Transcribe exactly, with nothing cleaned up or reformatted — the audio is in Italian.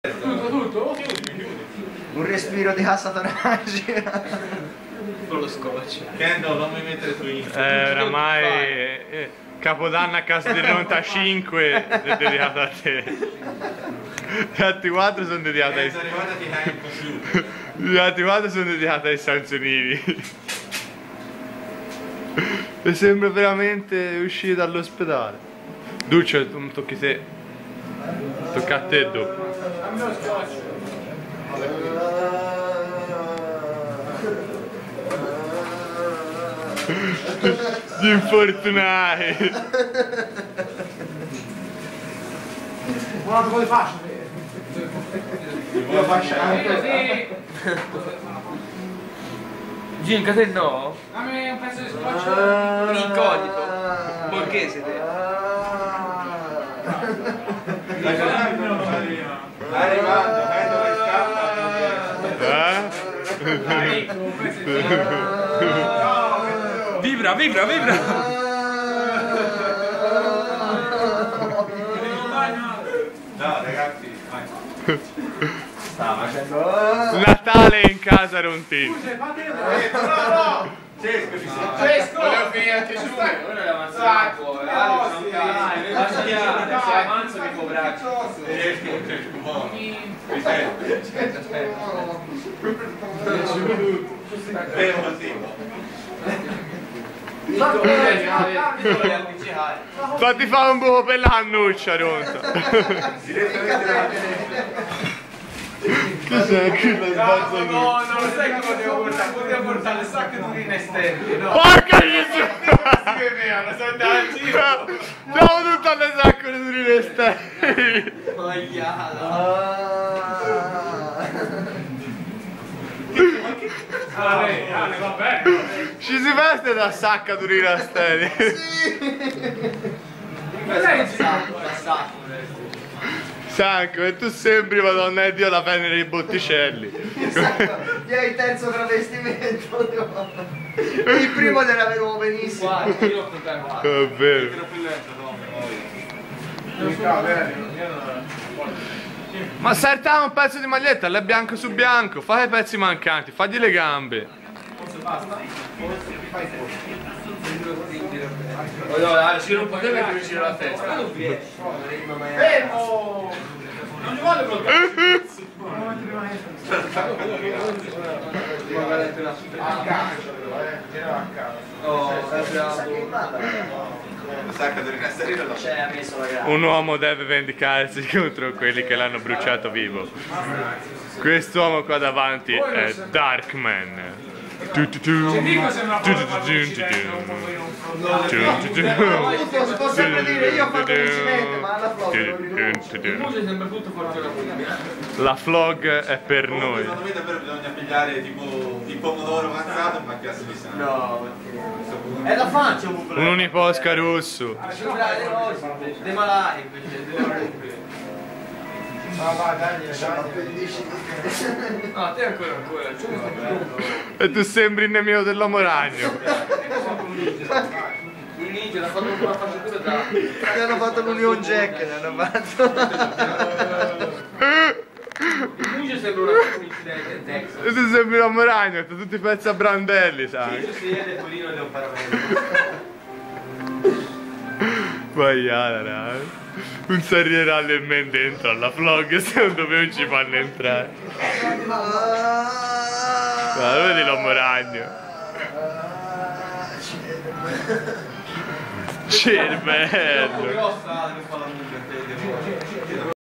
Tutto, tutto, oh, chiudi, chiudi. Un respiro di cassa toracica. Con lo scotch. Kendall, non mi mettere su Instagram. Eh, oramai eh, Capodanno a casa di novantacinque è dedicato a te. Gli altri quattro sono dedicati ai... È arrivata di time computer. Gli altri quattro sono dedicati ai Sansonini. E sembra veramente uscire dall'ospedale. Duccio, tu tocchi te. Tocca a te dopo. Dammi lo scotch. Gli infortunati. Guarda come faccio. Io faccio Sì. Ginca, te no? Dammi un pezzo di scotch. Un incognito. Borghese te. Sta arrivando, Kendall che scappa. Eh? Dai, un pezzo di scotch. Vibra, vibra, vibra. No, ragazzi, vai. Sta facendo. Natale in casa Rontini. No, no! Cesco, ci sono. Cesco! Volevo finire anche su. Ora la mazza fuori. Lascia che avanza mi cobraccio. Cesco, Cesco, buono. Aspetta, aspetta. Fermo così. Fatti fare un buco per la cannuccia, Ronza. Cos'è che la No, no, non lo sai che potevo portare, potevo portare le sacche d'urina esterne, no? Porca Gesù! Che vero, sono andato al giro! Andiamo tutto alle sacche di urine esterne! Ale, Ale, va bene. Ci si veste da sacca d'urina esterne! Ma lei ci Sanco, e tu sembri Madonna e Dio la Venere dei Botticelli! Io il terzo travestimento. Il primo te l'avevo benissimo. Guarda, io l'ho portato. È vero! Ma salta un pezzo di maglietta, lei è bianco su bianco, fai i pezzi mancanti, fagli le gambe! Oh no, dai, ci non poteva che mi gira la testa. Ma non riesci. Fermo! Non gli voglio bloccare. Sacca di ricastarino lo C'è, ha messo la gara. Un uomo deve vendicarsi contro quelli che l'hanno bruciato vivo. Quest'uomo qua davanti è Darkman. Tu tu tu. Ci dico se una Tu foto tu fa tu l'incidente, un po' io non tu tu tu. Si può sempre dire, io ho fatto l'incidente, ma alla flog non rinuncio. Il muso sembra tutto forte da politica. La vlog è per noi. Secondo me davvero bisogna pigliare tipo il pomodoro avanzato e macchiarsi di sangue. No, perché... È la faccia un Un uniposca russo. Dei malati invece. No, vai, dai, dai. No, te ancora ancora. E tu sembri il nemico dell'uomo ragno. Il ninja l'ha fatto una facciatura da... Mi hanno fatto l'Union Jack, ne hanno fatto. Il ninja sembra una un incidente in Texas. E tu sembri l'uomo ragno, hai tutti i pezzi a brandelli, sai? Il si vede pulino ed è un paravento. Sbagliata, raga. Un sarrierale in me dentro alla vlog, secondo me non ci fanno entrare. Guarda, vedi l'uomo ragno. Cervello. Grossa, deve fare la